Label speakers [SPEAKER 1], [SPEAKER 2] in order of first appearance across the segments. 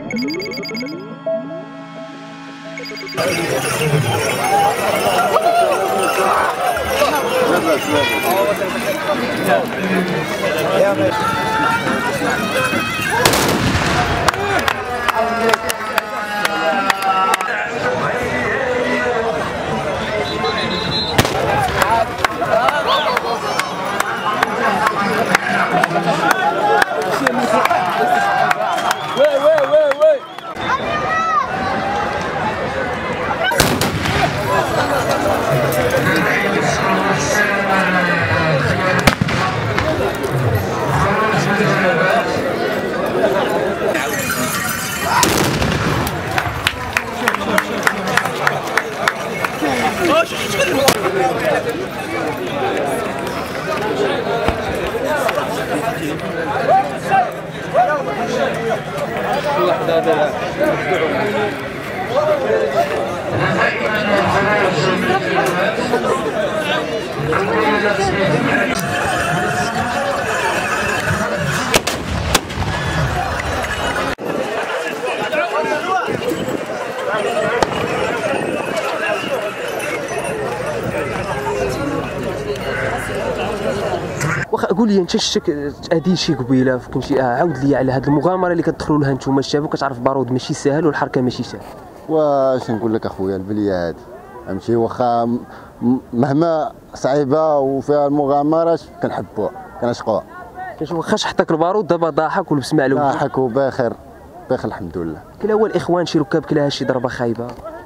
[SPEAKER 1] واخا قول لي انت شتك هذه شي قبيله كنتي عاود لي على هذه المغامره اللي كتدخلوا لها نتوما الشباب، وكتعرف بارود ماشي ساهل والحركه ماشي ساهل. واش
[SPEAKER 2] نقول لك اخويا، البليه هذه فهمتي واخا مهما صعيبه وفيها المغامرات كنحبوها كنعشقوها.
[SPEAKER 1] واخا شحطك البارود دابا ضاحك ولبس معلوم.
[SPEAKER 2] ضاحك وبخير بخير الحمد لله.
[SPEAKER 1] كلا هو الاخوان شي ركاب كلاها شي ضربه خايبه؟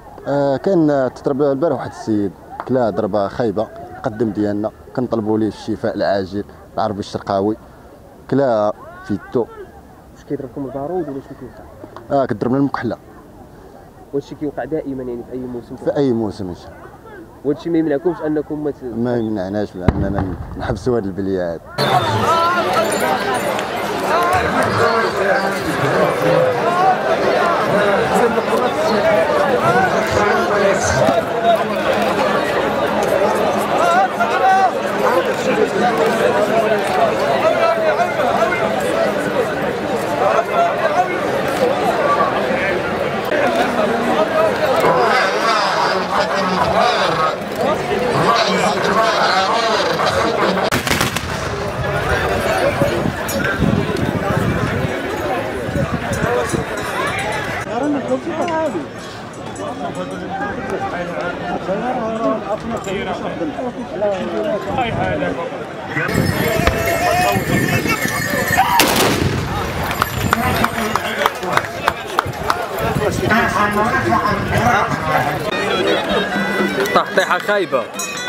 [SPEAKER 2] كان تضرب البارح واحد السيد كلا ضربه خايبه قدم ديالنا، كنطلبوا ليه الشفاء العاجل العربي الشرقاوي كلا في يدو.
[SPEAKER 1] واش كيضربكم البارود ولا شنو كيوقع؟
[SPEAKER 2] كضربنا المكحله.
[SPEAKER 1] وهادشي كيوقع دائما يعني في اي موسم؟
[SPEAKER 2] في اي موسم ان شاء الله.
[SPEAKER 1] وهادشي ما يمنعكمش انكم
[SPEAKER 2] ما يمنعناش اننا نحبسوا هذه البليه هذه.
[SPEAKER 1] طيحة خايبة.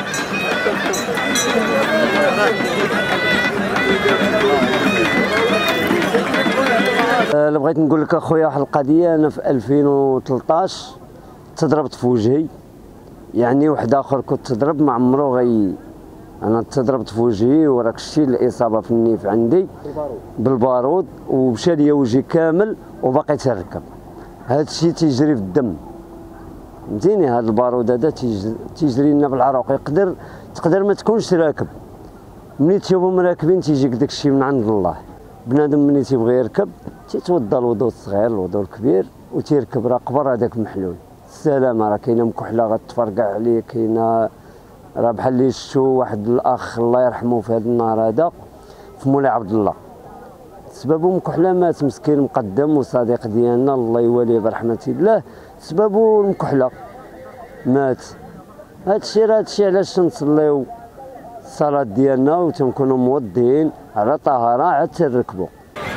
[SPEAKER 3] بغيت نقول لك اخويا واحد القضيه. انا في 2013 تضربت في وجهي، يعني واحد اخر كنت تضرب ما عمرو انا تضربت في وجهي وراك شتي الاصابه في النيف عندي بالبارود ومشى ليا وجهي كامل وباقي تركب. هذا الشيء تيجري في الدم فهمتيني. هذا البارود هذا تيجري لنا بالعروق. تقدر ما تكونش راكب، ملي تشوفهم راكبين تيجيك داك الشيء من عند الله. بنادم ملي تيبغي يركب تيتوضا الوضوء الصغير الوضوء الكبير وتيركب، راه قبر هذاك محلول. السلامه راه كاينه مكحله غتفرقع عليه، كاينه راه بحال اللي شفتو واحد الاخ الله يرحمه في هذا النهار هذا في مولاي عبد الله، سببه مكحله مات مسكين مقدم وصديق ديالنا الله يواليه برحمه الله، سببه المكحله مات. هادشي علاش تنصليو الصلاه ديالنا وتنكونوا موضين على طهاره عاد تركبوا.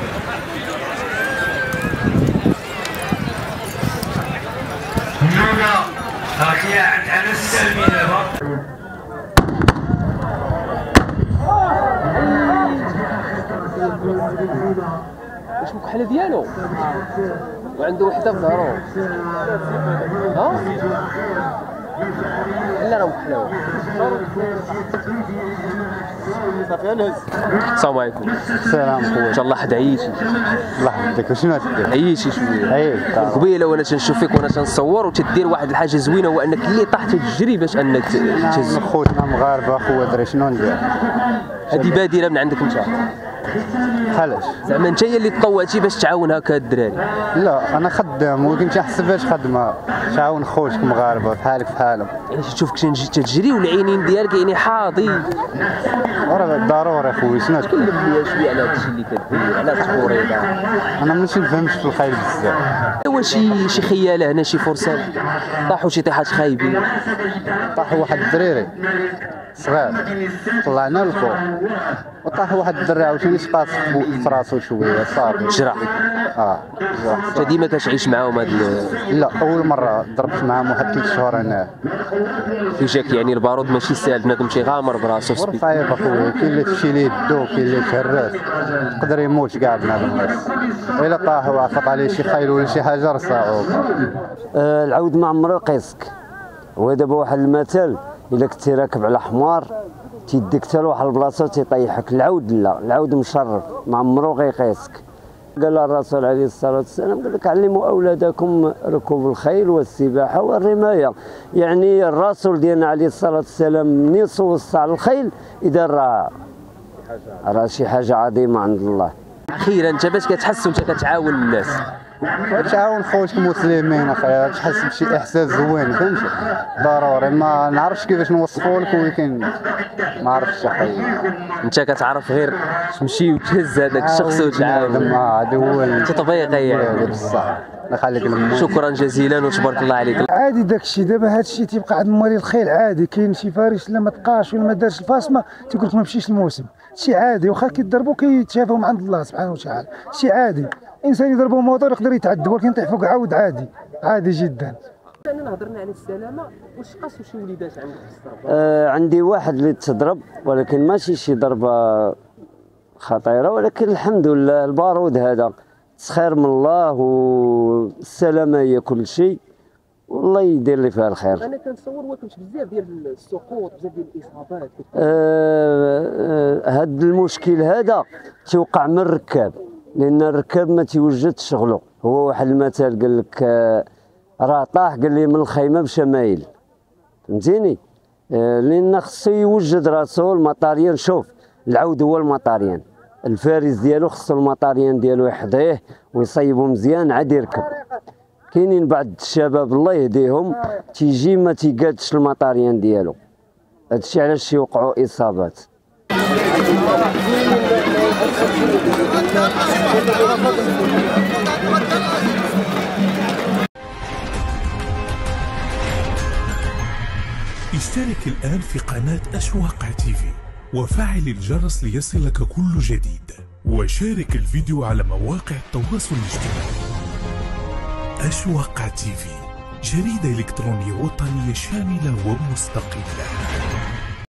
[SPEAKER 4] على السلمي دابا.
[SPEAKER 1] واش مكحله ديالو وعنده وحده في ظهرو؟ ها لا راه مكحله. صافي نهز. السلام عليكم.
[SPEAKER 3] السلام خويا.
[SPEAKER 1] ان شاء الله حد عييتي.
[SPEAKER 3] الله يحفظك. وشنو غتدير؟
[SPEAKER 1] عييتي شويه. قبيله وانا تنشوف فيك وانا تنصور وتدير واحد الحاجه زوينه، هو انك اللي طاح تجري باش انك تهز.
[SPEAKER 3] خوتنا مغاربه خويا دري شنو ندير؟
[SPEAKER 1] هذه بادره من عندك انت؟
[SPEAKER 2] علاش؟
[SPEAKER 1] زعما انت هي اللي تطوعتي باش تعاون هكا الدراري؟
[SPEAKER 2] لا انا خدام ولكن تنحسبهاش خدمه، تعاون خوتك مغاربه بحالك بحالهم.
[SPEAKER 1] يعني تشوفك تجري والعينين ديالك يعني حاضي.
[SPEAKER 2] راه ضروري خويا شنو
[SPEAKER 1] كلم لي شويه على هادشي اللي كدير، على التفوريضه.
[SPEAKER 2] انا ماشي نفهمش في الخيل بزاف.
[SPEAKER 1] واش شي خياله هنا شي فرسان طاحوا شي طيحات خايبين؟
[SPEAKER 2] طاح واحد الدريري صغير طلعنا للفوق وطاح واحد الدري عاوتاني سقاط في راسو شويه صافي
[SPEAKER 1] جرح.
[SPEAKER 2] جرح.
[SPEAKER 1] انت ديما كتعيش معاهم هاد
[SPEAKER 2] لا اول مره ضربت معاهم واحد 3 شهور هنا.
[SPEAKER 1] في جاك يعني البارود ماشي ساهل، بنادم تيغامر براسو في السبيل.
[SPEAKER 2] صعيب اخويا، كاين اللي تمشي ليه الدو، كاين اللي تهرس، يقدر يموت كاع بنادم بس الا طاح وعفط عليه شي خيل ولا شي حاجه راه صعوب.
[SPEAKER 3] العود ما عمرو يقيسك. هو دابا واحد المثل، الا كنتي راكب على حمار تيديك حتى لواحد البلاصه تيطيحك، العود لا، العود مشرف ما عمرو غيقيسك. قال الرسول عليه الصلاه والسلام قال لك علموا اولادكم ركوب الخيل والسباحه والرمايه. يعني الرسول ديالنا عليه الصلاه والسلام ملي وصى على الخيل اذا راه شي حاجه عظيمه عند الله.
[SPEAKER 1] اخيرا انت باش كتحس وانت كتعاون الناس؟
[SPEAKER 2] تعاون خوتك مسلمين اخي، تحس بشي احساس زوين فهمتي. ضروري ما نعرفش كيفاش نوصفوا لك ولكن ما عرفتش اخي.
[SPEAKER 1] انت كتعرف غير تمشي وتهز هذاك الشخص وتعاون.
[SPEAKER 2] هذا هو
[SPEAKER 1] تطبيقي يعني.
[SPEAKER 2] بصح الله يخليك للموت.
[SPEAKER 1] شكرا جزيلا وتبارك الله عليك.
[SPEAKER 5] عادي داك الشيء، دابا هذا الشيء تيبقى عند مريض الخيل عادي. كاين شي فارس الا ما تقاش ولا ما دارش الفاصمه تيقول لك ما مشيش الموسم، شي عادي. واخا كيضربوا كيتشافوا من عند الله سبحانه وتعالى، شي عادي. انسان يضربوا موطور يقدر يتعذب ولكن يطيح فوق عود عادي، عادي جدا.
[SPEAKER 1] انا هضرنا على السلامه، واش قاسوا شي وليدات عندك في الضرب؟
[SPEAKER 3] عندي واحد اللي تضرب ولكن ماشي شي ضربه خطيره، ولكن الحمد لله البارود هذا تسخير من الله والسلامه هي كل شيء، والله يدير لي فيها الخير.
[SPEAKER 1] انا كنتصور واكلش بزاف ديال السقوط، بزاف ديال الاصابات.
[SPEAKER 3] هاد المشكل هذا تيوقع من الركاب، لان الركاب ما تيوجدش شغله. هو واحد المثل قال لك راه طاح قال لي من الخيمه بشمايل، فهمتيني؟ لان خصو يوجد راسو المطاريان. شوف العود هو المطاريان، الفارس ديالو خصو المطاريان ديالو يحضيه ويصيبو مزيان عاد يركب. كاينين بعض الشباب الله يهديهم تيجي ما تيقادش المطاريان ديالو، هادشي علاش يوقعوا اصابات.
[SPEAKER 6] اشترك الآن في قناة أشواق تيفي وفعل الجرس ليصلك كل جديد، وشارك الفيديو على مواقع التواصل الاجتماعي. أشواق تيفي، جريدة إلكترونية وطنية شاملة ومستقلة.